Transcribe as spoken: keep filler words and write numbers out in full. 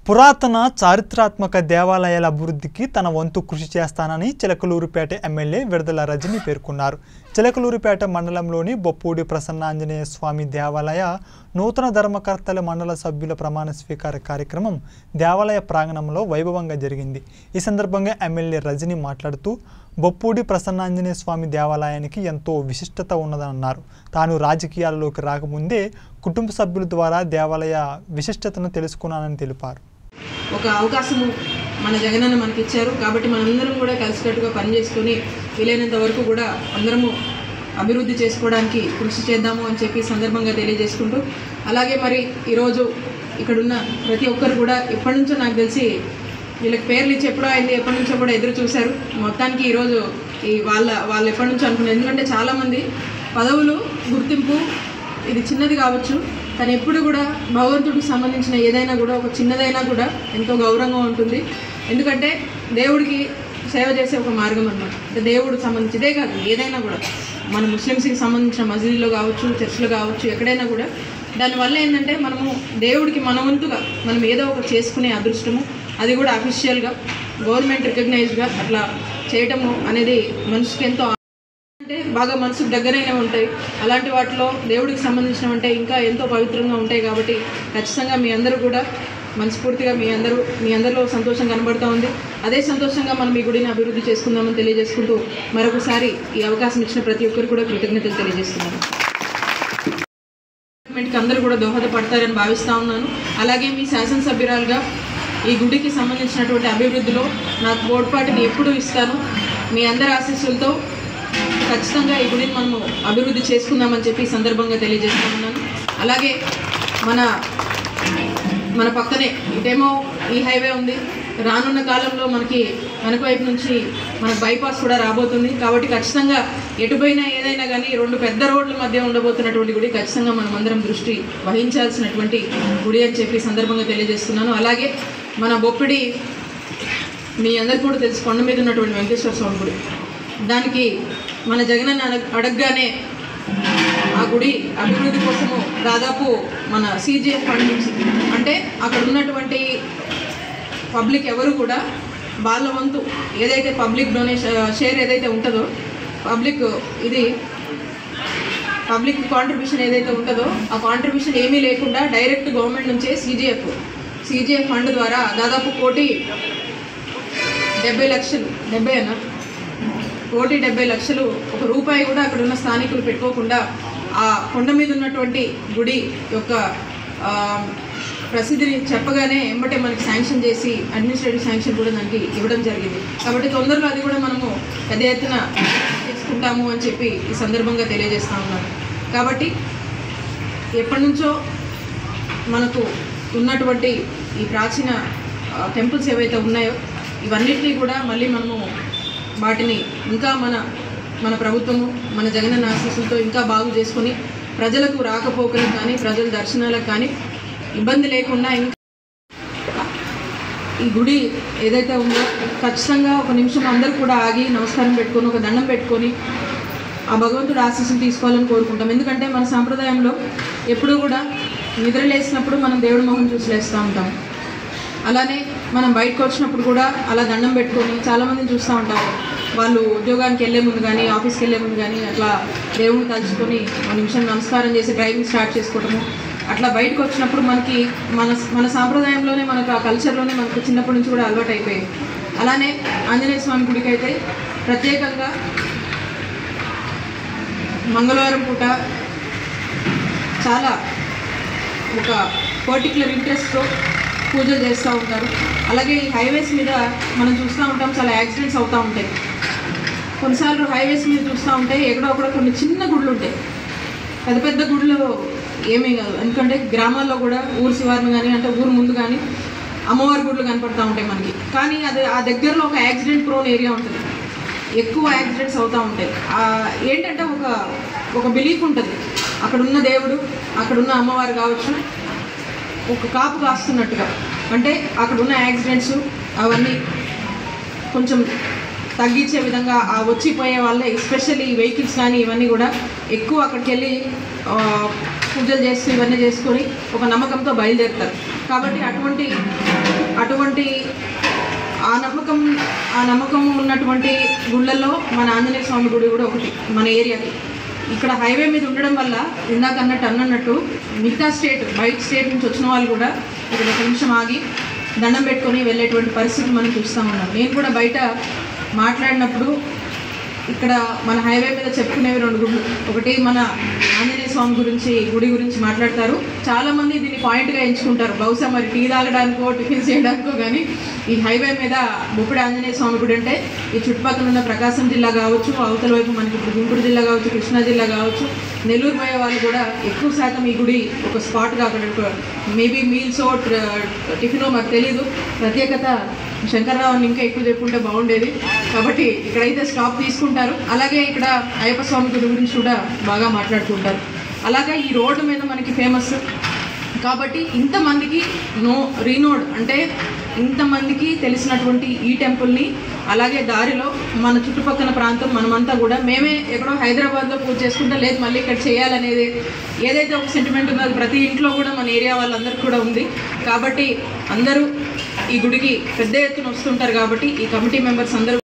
పురాతన చారిత్రాత్మక దేవాలయాల అభివృద్ధికి తన వంతు కృషి చేస్తానని చిలకలూరుపేట ఎమ్మెల్యే విడదల రజని పేర్కొన్నారు. చిలకలూరుపేట మండలంలోని బొప్పూడి ప్రసన్నాంజనేయ స్వామి దేవాలయ నూతన ధర్మకర్తల మండల సభ్యుల ప్రమాణ స్వీకార కార్యక్రమం దేవాలయ ప్రాంగణంలో వైభవంగా జరిగింది. ఈ సందర్భంగా ఎమ్మెల్యే రజని మాట్లాడుతూ బొప్పూడి ప్రసన్నాంజనేయ స్వామి దేవాలయానికి ఎంతో విశిష్టత ఉన్నదన్నారు. తాను రాజకీయాల్లోకి రాకముందే కుటుంబ సభ్యుల ద్వారా దేవాలయ విశిష్టతను తెలుసుకున్నానని తెలిపారు. ఒక అవకాశము మన జగనన్న మనకి ఇచ్చారు కాబట్టి మనందరం కూడా కలిసికట్టుగా పనిచేసుకొని వీలైనంత వరకు కూడా అందరము అభివృద్ధి చేసుకోవడానికి కృషి చేద్దాము అని చెప్పి సందర్భంగా తెలియజేసుకుంటూ, అలాగే మరి ఈరోజు ఇక్కడున్న ప్రతి ఒక్కరు కూడా ఎప్పటి నుంచో నాకు తెలిసి వీళ్ళకి పేర్లు ఇచ్చి ఎప్పుడో అయింది ఎప్పటి నుంచో కూడా ఎదురు చూశారు. మొత్తానికి ఈరోజు ఈ వాళ్ళ వాళ్ళు ఎప్పటి నుంచో అనుకున్నారు. ఎందుకంటే చాలామంది పదవులు గుర్తింపు ఇది చిన్నది కావచ్చు, కానీ ఎప్పుడు కూడా భగవంతుడికి సంబంధించిన ఏదైనా కూడా ఒక చిన్నదైనా కూడా ఎంతో గౌరవంగా ఉంటుంది. ఎందుకంటే దేవుడికి సేవ చేసే ఒక మార్గం అన్నమాట. అంటే దేవుడికి సంబంధించి ఇదే కాదు, ఏదైనా కూడా మన ముస్లిమ్స్కి సంబంధించిన మసీదులో కావచ్చు, చర్చిలో కావచ్చు, ఎక్కడైనా కూడా దానివల్ల ఏంటంటే మనము దేవుడికి మన వంతుగా మనం ఏదో ఒకటి చేసుకునే అదృష్టము, అది కూడా అఫీషియల్గా గవర్నమెంట్ రికగ్నైజ్డ్గా అట్లా చేయటము అనేది మనిషికి ఎంతో అంటే బాగా మనసుకు దగ్గరైన ఉంటాయి. అలాంటి వాటిలో దేవుడికి సంబంధించిన అంటే ఇంకా ఎంతో పవిత్రంగా ఉంటాయి. కాబట్టి ఖచ్చితంగా మీ అందరూ కూడా మనస్ఫూర్తిగా మీ అందరూ మీ అందరిలో సంతోషం కనబడుతూ ఉంది. అదే సంతోషంగా మనం ఈ గుడిని అభివృద్ధి చేసుకుందామని తెలియజేసుకుంటూ మరొకసారి ఈ అవకాశం ఇచ్చిన ప్రతి ఒక్కరు కూడా కృతజ్ఞతలు తెలియజేస్తున్నాను. డెవలప్మెంట్కి అందరూ కూడా దోహదపడతారని భావిస్తూ ఉన్నాను. అలాగే మీ శాసనసభ్యురాలుగా ఈ గుడికి సంబంధించినటువంటి అభివృద్ధిలో నాకు తోడ్పాటుని ఎప్పుడూ ఇస్తాను. మీ అందరి ఆశీస్సులతో ఖచ్చితంగా ఈ గుడిని మనము అభివృద్ధి చేసుకుందామని చెప్పి సందర్భంగా తెలియజేస్తూ ఉన్నాను. అలాగే మన మన పక్కనే ఇటేమో ఈ హైవే ఉంది. రానున్న కాలంలో మనకి వెనక వైపు నుంచి మనకు బైపాస్ కూడా రాబోతుంది. కాబట్టి ఖచ్చితంగా ఎటుపోయినా ఏదైనా కానీ రెండు పెద్ద రోడ్ల మధ్య ఉండబోతున్నటువంటి గుడి ఖచ్చితంగా మనం అందరం దృష్టి వహించాల్సినటువంటి గుడి అని చెప్పి సందర్భంగా తెలియజేస్తున్నాను. అలాగే మన బొప్పిడి మీ అందరికీ కూడా తెలుసు, కొండ మీద ఉన్నటువంటి వెంకటేశ్వర స్వామి గుడి. దానికి మన జగనన్న అడగగానే ఆ గుడి అభివృద్ధి కోసము దాదాపు మన సీజీఎఫ్ ఫండ్ నుంచి అంటే అక్కడ ఉన్నటువంటి పబ్లిక్ ఎవరు కూడా వాళ్ళ వంతు ఏదైతే పబ్లిక్ డొనేషన్ షేర్ ఏదైతే ఉంటుందో, పబ్లిక్ ఇది పబ్లిక్ కాంట్రిబ్యూషన్ ఏదైతే ఉంటుందో ఆ కాంట్రిబ్యూషన్ ఏమీ లేకుండా డైరెక్ట్ గవర్నమెంట్ నుంచే సీజీఎఫ్ సీజీఎఫ్ ఫండ్ ద్వారా దాదాపు కోటి డెబ్బై లక్షలు డెబ్బై అన్న కోటి డెబ్బై లక్షలు ఒక రూపాయి కూడా అక్కడ ఉన్న స్థానికులు పెట్టుకోకుండా ఆ కొండ మీద ఉన్నటువంటి గుడి యొక్క ప్రసిద్ధిని చెప్పగానే ఎంబటే మనకి శాంక్షన్ చేసి అడ్మినిస్ట్రేటివ్ శాంక్షన్ కూడా దానికి ఇవ్వడం జరిగింది. కాబట్టి తొందరలో అది కూడా మనము పెద్ద ఎత్తున తీసుకుంటాము అని చెప్పి ఈ సందర్భంగా తెలియజేస్తూ ఉన్నాను. కాబట్టి ఎప్పటి నుంచో మనకు ఉన్నటువంటి ఈ ప్రాచీన టెంపుల్స్ ఏవైతే ఉన్నాయో ఇవన్నిటినీ కూడా మళ్ళీ మనము వాటిని ఇంకా మన మన ప్రభుత్వము మన జగనన్న ఆశీస్సులతో ఇంకా బాగు చేసుకొని ప్రజలకు రాకపోకలకు కానీ ప్రజల దర్శనాలకు కానీ ఇబ్బంది లేకుండా ఇంకా ఈ గుడి ఏదైతే ఉందో ఖచ్చితంగా ఒక నిమిషం అందరూ కూడా ఆగి నమస్కారం పెట్టుకొని ఒక దండం పెట్టుకొని ఆ భగవంతుడు ఆశీస్సులు తీసుకోవాలని కోరుకుంటాం. ఎందుకంటే మన సాంప్రదాయంలో ఎప్పుడూ కూడా నిద్రలేసినప్పుడు మనం దేవుడి మొహం చూసి లేస్తూ ఉంటాం. అలానే మనం బయటకు వచ్చినప్పుడు కూడా అలా దండం పెట్టుకొని చాలామందిని చూస్తూ ఉంటాము. వాళ్ళు ఉద్యోగానికి వెళ్ళే ముందు కానీ ఆఫీస్కి వెళ్ళే ముందు కానీ అట్లా దేవుడిని తలుచుకొని ఒక నిమిషం నమస్కారం చేసి డ్రైవింగ్ స్టార్ట్ చేసుకోవడము. అట్లా బయటకు వచ్చినప్పుడు మనకి మన మన సాంప్రదాయంలోనే మనకు ఆ కల్చర్లోనే మనకు చిన్నప్పటి నుంచి కూడా అలవాటు అయిపోయాయి. అలానే ఆంజనేయ స్వామి గుడికి అయితే ప్రత్యేకంగా మంగళవారం పూట చాలా ఒక పర్టికులర్ ఇంట్రెస్ట్తో పూజలు చేస్తూ ఉంటారు. అలాగే ఈ హైవేస్ మీద మనం చూస్తూ ఉంటాం చాలా యాక్సిడెంట్స్ అవుతూ ఉంటాయి. కొన్నిసార్లు హైవేస్ మీద చూస్తూ ఉంటే ఎక్కడో ఒకడో కొన్ని చిన్న గుళ్ళు ఉంటాయి, పెద్ద పెద్ద గుళ్ళు ఏమీ కాదు. ఎందుకంటే గ్రామాల్లో కూడా ఊరు శివారును కానీ అంటే ఊరు ముందు కానీ అమ్మవారి గుళ్ళు కనపడుతూ ఉంటాయి మనకి. కానీ అది ఆ దగ్గరలో ఒక యాక్సిడెంట్ ప్రోన్ ఏరియా ఉంటుంది, ఎక్కువ యాక్సిడెంట్స్ అవుతూ ఉంటాయి. ఏంటంటే ఒక ఒక బిలీఫ్ ఉంటుంది, అక్కడున్న దేవుడు అక్కడున్న అమ్మవారు కావచ్చు ఒక కాపు కాస్తున్నట్టుగా. అంటే అక్కడున్న యాక్సిడెంట్స్ అవన్నీ కొంచెం తగ్గించే విధంగా ఆ వచ్చిపోయే వాళ్ళే ఎస్పెషల్లీ వెహికల్స్ కానీ ఇవన్నీ కూడా ఎక్కువ అక్కడికి వెళ్ళి పూజలు చేస్తూ ఇవన్నీ చేసుకొని ఒక నమ్మకంతో బయలుదేరుతారు. కాబట్టి అటువంటి అటువంటి ఆ నమ్మకం ఆ నమ్మకం ఉన్నటువంటి గుళ్ళల్లో మన ఆంజనేయ స్వామి గుడి కూడా ఒకటి మన ఏరియాకి. ఇక్కడ హైవే మీద ఉండడం వల్ల ఇందాక అన్నట్టు అన్నట్టు మిగతా స్టేట్ బయట స్టేట్ నుంచి వచ్చిన వాళ్ళు కూడా ఇక్కడ ఒక నిమిషం ఆగి దండం పెట్టుకొని వెళ్ళేటువంటి పరిస్థితి మనం చూస్తూ ఉన్నాం. నేను కూడా బయట మాట్లాడినప్పుడు ఇక్కడ మన హైవే మీద చెప్పుకునేవి రెండు గుళ్ళు, ఒకటి మన ఆంజనేయ స్వామి గురించి గుడి గురించి మాట్లాడతారు. చాలామంది దీన్ని పాయింట్గా ఎంచుకుంటారు, బహుశా మరి టీ తాగడానికో టిఫిన్ చేయడానికో. కానీ ఈ హైవే మీద బొప్పిడి ఆంజనేయ స్వామి గుడి అంటే ఈ చుట్టుపక్కల ఉన్న ప్రకాశం జిల్లా కావచ్చు, అవతల వైపు మనకి ఇప్పుడు గుంటూరు జిల్లా కావచ్చు, కృష్ణా జిల్లా కావచ్చు, నెల్లూరు పోయే వాళ్ళు కూడా ఎక్కువ శాతం ఈ గుడి ఒక స్పాట్గా అక్కడ మేబీ మీల్సో టిఫినో మాకు తెలీదు. ప్రత్యేకత శంకర్రావుని ఇంకా ఎక్కువ చెప్పుకుంటే బాగుండేది, కాబట్టి ఇక్కడైతే స్టాప్ తీసుకుంటారు. అలాగే ఇక్కడ అయ్యప్ప స్వామి గుడి గురించి కూడా బాగా మాట్లాడుతుంటారు. అలాగే ఈ రోడ్డు మీద మనకి ఫేమస్ కాబట్టి ఇంతమందికి నో రీనోడ్ అంటే ఇంతమందికి తెలిసినటువంటి ఈ టెంపుల్ని, అలాగే దారిలో మన చుట్టుపక్కల ప్రాంతం మనమంతా కూడా మేమే ఎక్కడో హైదరాబాద్లో పూజ చేసుకుంటే లేదు మళ్ళీ ఇక్కడ చేయాలనేది ఏదైతే ఒక సెంటిమెంట్ ఉందో అది ప్రతి ఇంట్లో కూడా మన ఏరియా వాళ్ళందరికీ కూడా ఉంది. కాబట్టి అందరూ ఈ గుడికి పెద్ద ఎత్తున వస్తుంటారు. కాబట్టి ఈ కమిటీ మెంబర్స్ అందరూ